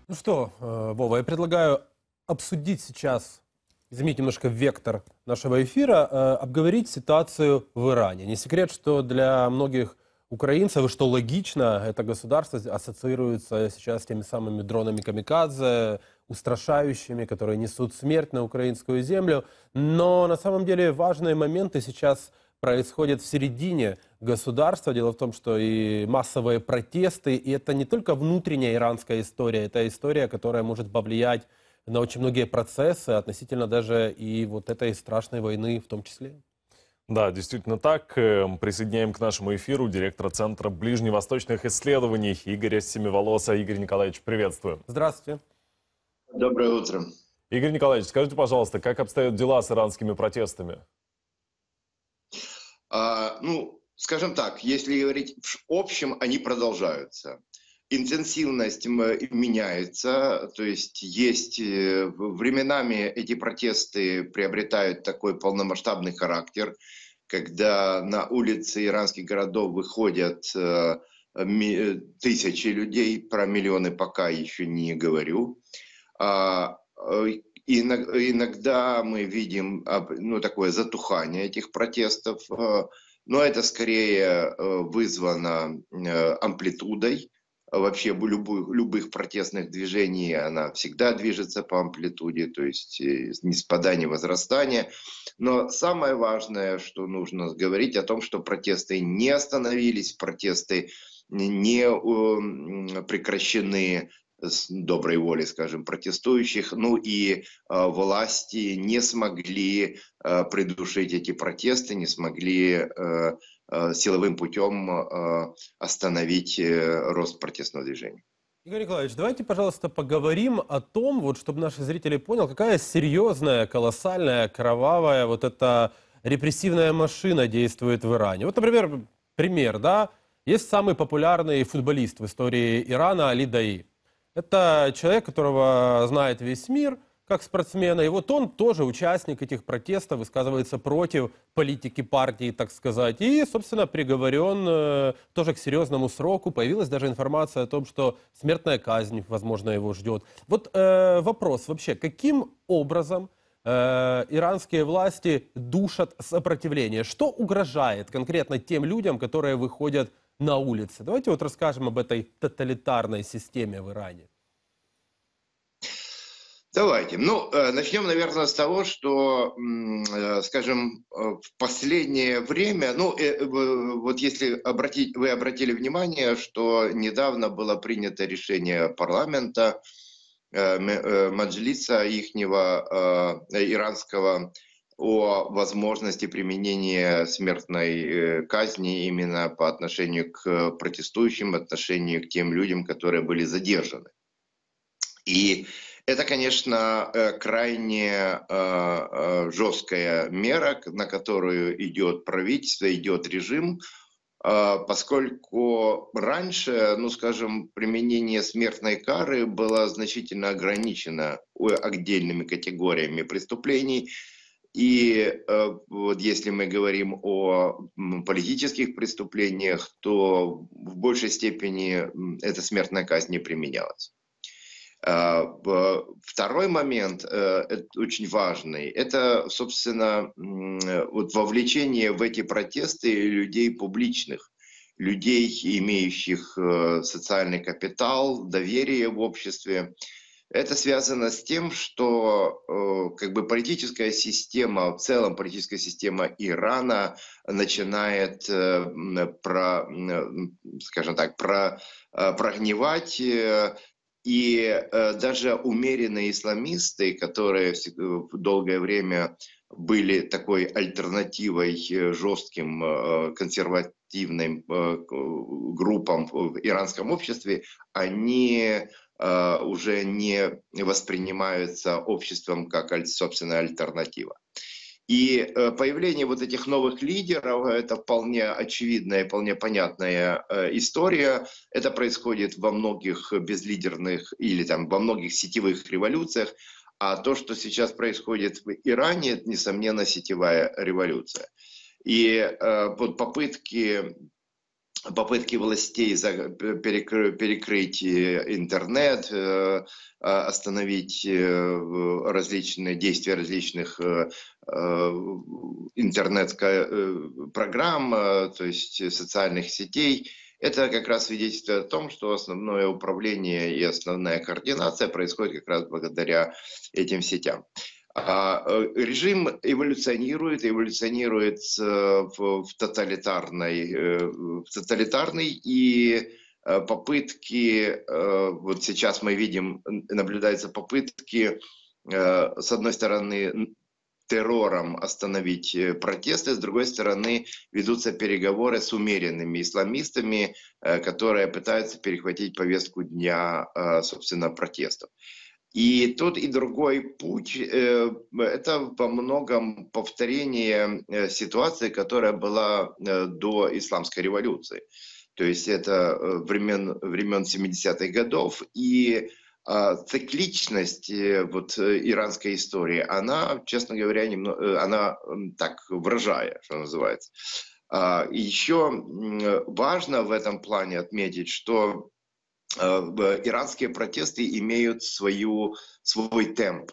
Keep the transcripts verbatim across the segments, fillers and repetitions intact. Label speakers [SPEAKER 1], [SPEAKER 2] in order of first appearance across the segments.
[SPEAKER 1] Ну что, э, Вова, я предлагаю обсудить сейчас, изменить немножко вектор нашего эфира, э, обговорить ситуацию в Иране. Не секрет, что для многих украинцев, и что логично, это государство ассоциируется сейчас с теми самыми дронами камикадзе, устрашающими, которые несут смерть на украинскую землю. Но на самом деле важные моменты сейчас происходят в середине государства. Дело в том, что и массовые протесты, и это не только внутренняя иранская история, это история, которая может повлиять на очень многие процессы, относительно даже и вот этой страшной войны в том числе.
[SPEAKER 2] Да, действительно так. Эм, Присоединяем к нашему эфиру директора Центра ближневосточных исследований Игоря Семиволоса. Игорь Николаевич, приветствую.
[SPEAKER 1] Здравствуйте.
[SPEAKER 3] Доброе утро.
[SPEAKER 2] Игорь Николаевич, скажите, пожалуйста, как обстоят дела с иранскими протестами?
[SPEAKER 3] А, ну, скажем так, если говорить в общем, они продолжаются. Интенсивность меняется, то есть есть временами эти протесты приобретают такой полномасштабный характер, когда на улицы иранских городов выходят тысячи людей, про миллионы пока еще не говорю. Иногда мы видим ну, такое затухание этих протестов, но это скорее вызвано амплитудой. Вообще любых, любых протестных движений она всегда движется по амплитуде, то есть ни спада, ни возрастания. Но самое важное, что нужно говорить о том, что протесты не остановились, протесты не прекращены с доброй воли, скажем, протестующих, ну и э, власти не смогли э, придушить эти протесты, не смогли э, э, силовым путем э, остановить э, рост протестного движения.
[SPEAKER 1] Игорь Николаевич, давайте, пожалуйста, поговорим о том, вот, чтобы наши зрители поняли, какая серьезная, колоссальная, кровавая вот эта репрессивная машина действует в Иране. Вот, например, пример, да, есть самый популярный футболист в истории Ирана Али Даи. Это человек, которого знает весь мир как спортсмена. И вот он тоже участник этих протестов, высказывается против политики партии, так сказать. И, собственно, приговорен э, тоже к серьезному сроку. Появилась даже информация о том, что смертная казнь, возможно, его ждет. Вот э, вопрос вообще, каким образом э, иранские власти душат сопротивление? Что угрожает конкретно тем людям, которые выходят на улице? Давайте вот расскажем об этой тоталитарной системе в Иране.
[SPEAKER 3] Давайте. Ну, начнем, наверное, с того, что, скажем, в последнее время, ну, вот если обратить, вы обратили внимание, что недавно было принято решение парламента, маджлиса ихнего иранского, о возможности применения смертной казни именно по отношению к протестующим, по отношению к тем людям, которые были задержаны. И это, конечно, крайне жесткая мера, на которую идет правительство, идет режим, поскольку раньше, ну, скажем, применение смертной кары было значительно ограничено отдельными категориями преступлений. И э, вот если мы говорим о политических преступлениях, то в большей степени эта смертная казнь не применялась. Э, второй момент, э, очень важный, это, собственно, э, вот вовлечение в эти протесты людей публичных, людей, имеющих э, социальный капитал, доверие в обществе. Это связано с тем, что э, как бы политическая система, в целом политическая система Ирана начинает, э, про, э, скажем так, про, э, прогнивать, э, и э, даже умеренные исламисты, которые долгое время были такой альтернативой жестким э, консервативным э, группам в иранском обществе, они уже не воспринимаются обществом как, собственно, альтернатива. И появление вот этих новых лидеров – это вполне очевидная, вполне понятная история. Это происходит во многих безлидерных или там во многих сетевых революциях. А то, что сейчас происходит в Иране, это, несомненно, сетевая революция. И вот попытки попытки властей за- перекры- перекрыть э, интернет, э, а, остановить э, в- различные действия различных э, э, интернет-программ, то есть социальных сетей. Это как раз свидетельствует о том, что основное управление и основная координация происходит как раз благодаря этим сетям. А, э, Режим эволюционирует, эволюционирует э, в, в тоталитарной, э, в тоталитарный и э, попытки, э, вот сейчас мы видим, н- наблюдаются попытки, э, с одной стороны, н- террором остановить э, протесты, с другой стороны, ведутся переговоры с умеренными исламистами, э, которые пытаются перехватить повестку дня, э, собственно, протестов. И тот, и другой путь э, это во многом повторение э, ситуации, которая была э, до исламской революции. То есть это э, времен, времен семидесятых годов. И а, цикличность э, вот, э, иранской истории, она, честно говоря, немного, она м, так выражая, что называется. А, и еще м, важно в этом плане отметить, что э, в- иранские протесты имеют свою, свой темп.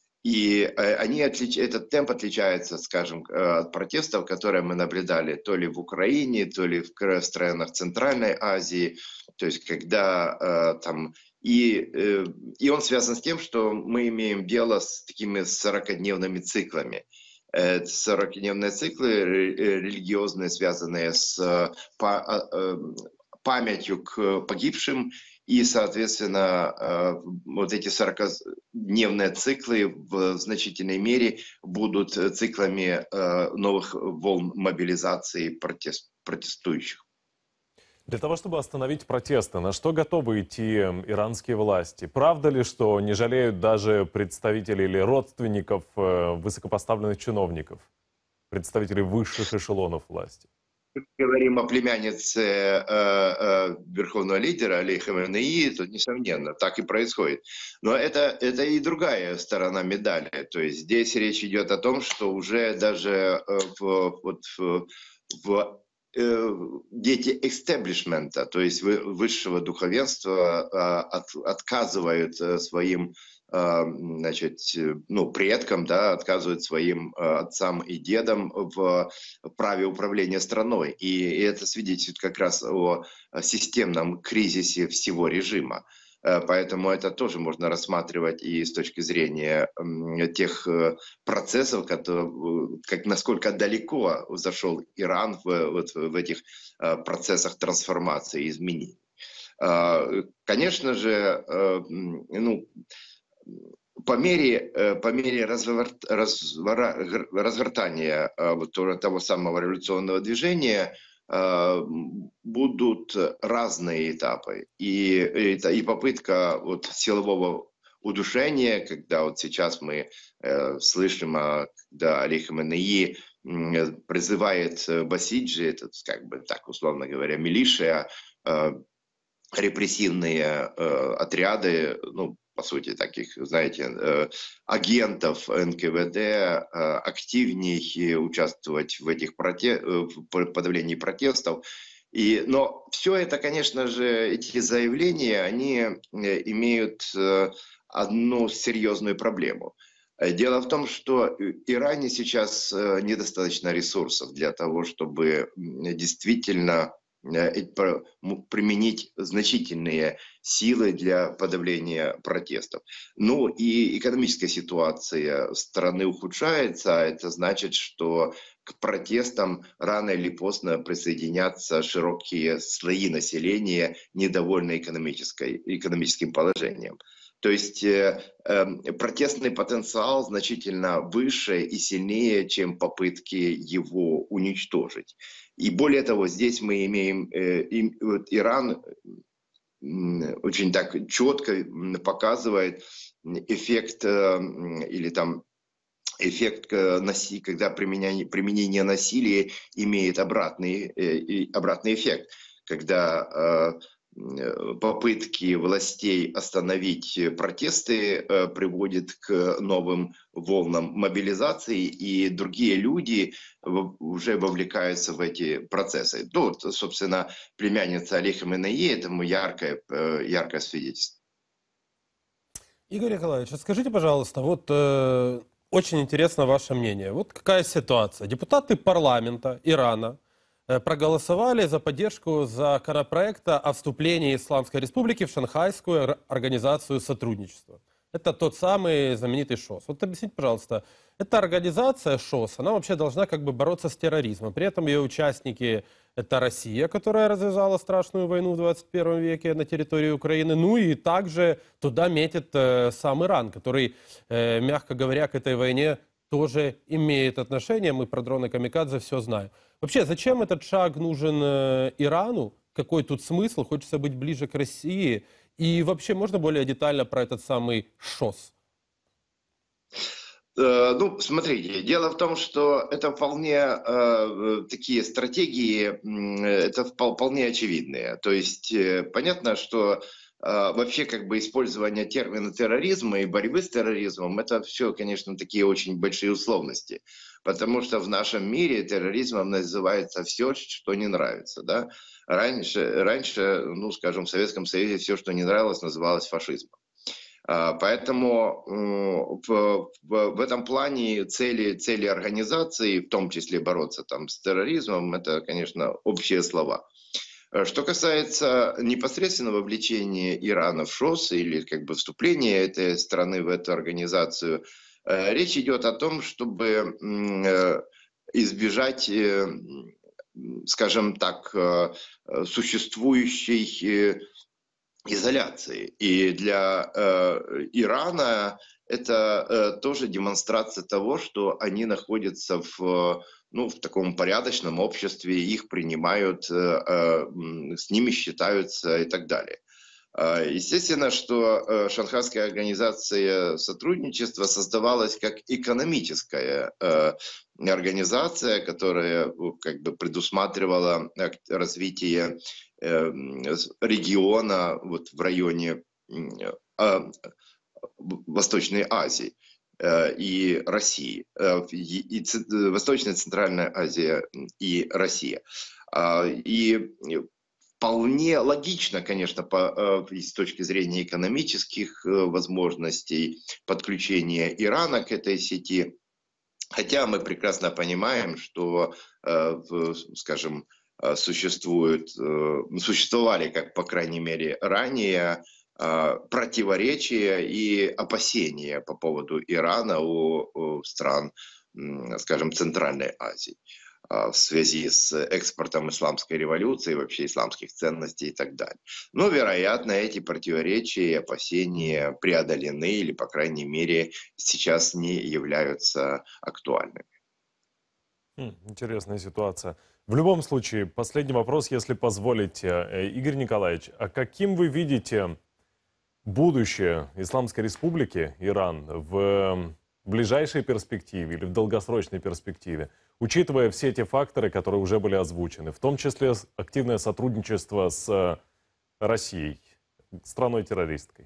[SPEAKER 3] И э, они отлич... этот темп отличается, скажем, э, от протестов, которые мы наблюдали то ли в Украине, то ли в кра- странах Центральной Азии. То есть когда э, там... И, э, и он связан с тем, что мы имеем дело с такими сорокадневными циклами. Э, сорокадневные циклы ре- э, религиозные, связанные с э, па- а, э, памятью к погибшим, и, соответственно, э, вот эти сорокадневные циклы в значительной мере будут циклами э, новых волн мобилизации протест, протестующих.
[SPEAKER 2] Для того, чтобы остановить протесты, на что готовы идти иранские власти? Правда ли, что не жалеют даже представителей или родственников э, высокопоставленных чиновников, представителей высших эшелонов власти?
[SPEAKER 3] Говорим о племяннице э, э, верховного лидера Али Хаменеи, то, несомненно, так и происходит. Но это, это и другая сторона медали. То есть здесь речь идет о том, что уже даже э, в, вот, в, в э, дети экстеблишмента, то есть вы- высшего духовенства, э, от- отказывают э, своим э, значит, э, ну, предкам, да, отказывают своим э, отцам и дедам в праве управления страной. И это свидетельствует как раз о системном кризисе всего режима. Э, Поэтому это тоже можно рассматривать и с точки зрения м, тех э, процессов, которые, как, насколько далеко зашел Иран в, вот, в этих э, процессах трансформации и изменений. Э, Конечно же, э, м, ну, по мере, э, по мере развор- развора- гр- разгортания э, вот того того самого революционного движения э, м, будут разные этапы. И, это, и попытка вот силового удушения, когда вот сейчас мы э, слышим, а, когда Али Хаменеи м, призывает э, Басиджи, это как бы так условно говоря, милиция, э, репрессивные э, отряды, ну, по сути, таких, знаете, э, агентов эн ка вэ дэ э, активнее участвовать в этих проте... э, в подавлении протестов. И, но все это, конечно же, эти заявления, они э, имеют э, одну серьезную проблему. Э, Дело в том, что в Иране сейчас э, недостаточно ресурсов для того, чтобы м, действительно э, про- м- применить значительные силы для подавления протестов. Ну и экономическая ситуация страны ухудшается, а это значит, что к протестам рано или поздно присоединятся широкие слои населения, недовольные экономической, экономическим положением. То есть э, э, протестный потенциал значительно выше и сильнее, чем попытки его уничтожить. И более того, здесь мы имеем э, им, вот Иран м, очень так четко м, показывает эффект э, м, или там эффект, э, наси- когда применение, применение насилия имеет обратный, э, и обратный эффект, когда э, попытки властей остановить протесты э, приводит к новым волнам мобилизации, и другие люди уже вовлекаются в эти процессы. Ну, вот, собственно, племянница Али Хаменеи этому яркое, э, яркое свидетельство.
[SPEAKER 1] Игорь Николаевич, скажите, пожалуйста, вот э, очень интересно ваше мнение. Вот какая ситуация? Депутаты парламента Ирана э, проголосовали за поддержку законопроекта о вступлении Исламской Республики в Шанхайскую ор- организацию сотрудничества. Это тот самый знаменитый ШОС. Вот объясните, пожалуйста, эта организация ШОС, она вообще должна как бы бороться с терроризмом. При этом ее участники — это Россия, которая развязала страшную войну в двадцать первом веке на территории Украины. Ну и также туда метит э, сам Иран, который, э, мягко говоря, к этой войне тоже имеет отношение. Мы про дроны камикадзе все знаем. Вообще, зачем этот шаг нужен э, Ирану? Какой тут смысл? Хочется быть ближе к России. И вообще, можно более детально про этот самый ШОС?
[SPEAKER 3] Э, Ну, смотрите, дело в том, что это вполне э, такие стратегии, м, это впол- вполне очевидные. То есть э, понятно, что э, вообще как бы использование термина терроризма и борьбы с терроризмом, это все, конечно, такие очень большие условности. Потому что в нашем мире терроризмом называется все, что не нравится. Да? Раньше, раньше, ну, скажем, в Советском Союзе все, что не нравилось, называлось фашизмом. А, Поэтому м, в, в- в этом плане цели, цели организации, в том числе бороться там с терроризмом, это, конечно, общие слова. Э, Что касается непосредственного вовлечения Ирана в ШОС или как бы вступления этой страны в эту организацию, э, речь идет о том, чтобы м, э, избежать, э, м, скажем так, э, э, существующей э, изоляции. И для э, Ирана это э, тоже демонстрация того, что они находятся в, ну, в таком порядочном обществе, их принимают, э, э, м, с ними считаются и так далее. А, Естественно, что э, Шанхайская организация сотрудничества создавалась как экономическая э, организация, которая э, как бы предусматривала ак- развитие э, м, с- региона вот в районе м, а, в- Восточной Азии э, и России, э, в- и, и Ц- э, Восточная Центральная Азия м, и Россия. А, И вполне логично, конечно, по, э, с точки зрения экономических э, возможностей подключения Ирана к этой сети. Хотя мы прекрасно понимаем, что, э, в, скажем, э, существуют, э, существовали, как по крайней мере ранее, э, противоречия и опасения по поводу Ирана у, у стран, м, скажем, Центральной Азии а, в связи с экспортом исламской революции, вообще исламских ценностей и так далее. Но, вероятно, эти противоречия и опасения преодолены или, по крайней мере, сейчас не являются актуальными.
[SPEAKER 2] М, Интересная ситуация. В любом случае, последний вопрос, если позволите. Э, Игорь Николаевич, а каким вы видите будущее Исламской Республики Иран в ближайшей перспективе или в долгосрочной перспективе, учитывая все те факторы, которые уже были озвучены, в том числе с- активное сотрудничество с э, Россией, страной-террористкой?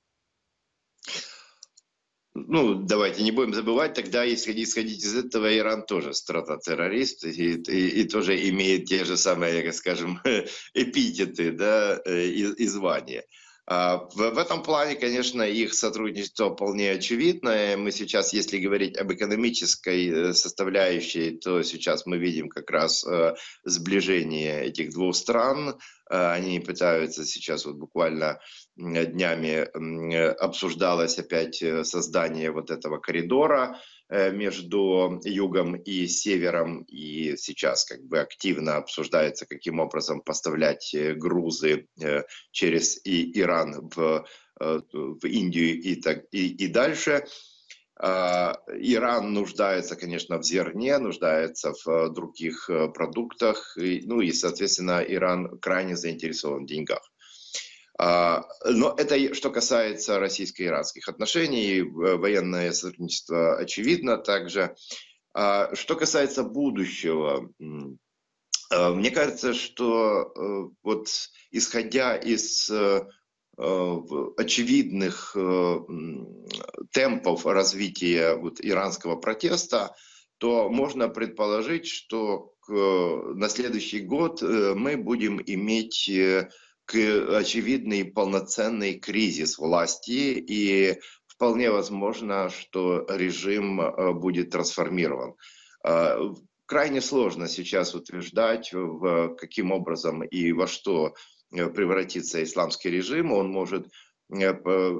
[SPEAKER 3] Ну, давайте не будем забывать, тогда, если исходить из этого, Иран тоже страна-террорист и, и- и тоже имеет те же самые, как скажем, эпитеты, да, э, и, и звания. А В, в этом плане, конечно, их сотрудничество вполне очевидно. Мы сейчас, если говорить об экономической э, составляющей, то сейчас мы видим как раз э, сближение этих двух стран. Э, Они пытаются сейчас вот буквально м, днями м, э, обсуждалось опять э, создание вот этого коридора э, между югом и севером, и сейчас как бы активно обсуждается, каким образом поставлять э, грузы э, через и Иран в, э, в Индию и, так, и, и дальше. А, Иран нуждается, конечно, в зерне, нуждается в э, других э, продуктах, и, ну и, соответственно, Иран крайне заинтересован в деньгах. А, Но это и что касается российско-иранских отношений, в- военное сотрудничество очевидно также. А Что касается будущего м, Э, Мне кажется, что э, вот исходя из э, э, в- очевидных э, м, темпов развития вот иранского протеста, то можно предположить, что к, э, на следующий год э, мы будем иметь э, к- очевидный полноценный кризис власти, и вполне возможно, что режим э, будет трансформирован. Э, Крайне сложно сейчас утверждать, в каким образом и во что э, превратится исламский режим. Он может э, по-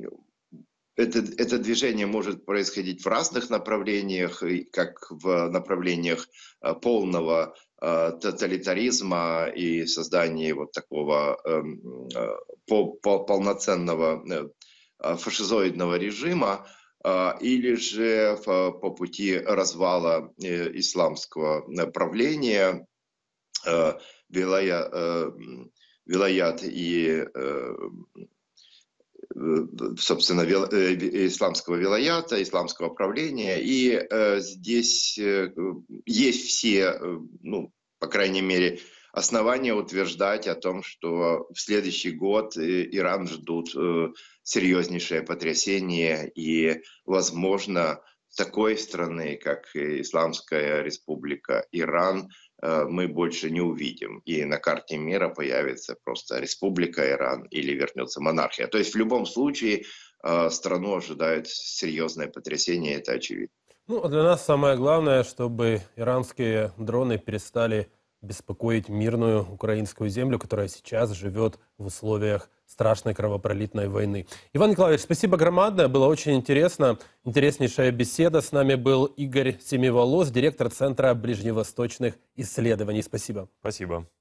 [SPEAKER 3] это, это движение может происходить в разных направлениях, и как в направлениях э, полного э, тоталитаризма и создания вот такого эм, э, по- по- полноценного э, э, фашизоидного режима, э, или же в- по пути развала э, исламского правления, э, вилая- э, м, вилаят и э, э, собственно, вил- э, ви- исламского вилаята, исламского правления. И э, здесь э, есть все, э, ну, по крайней мере, основания утверждать о том, что в следующий год э, Иран ждут э, серьезнейшее потрясение и, возможно, такой страны, как Исламская Республика Иран, э, мы больше не увидим. И на карте мира появится просто Республика Иран или вернется монархия. То есть в любом случае э, страну ожидает серьезное потрясение, это очевидно.
[SPEAKER 1] Ну, а для нас самое главное, чтобы иранские дроны перестали беспокоить мирную украинскую землю, которая сейчас живет в условиях страшной кровопролитной войны. Иван Николаевич, спасибо громадное, было очень интересно. Интереснейшая беседа. С нами был Игорь Семиволос, директор Центра ближневосточных исследований. Спасибо.
[SPEAKER 2] Спасибо.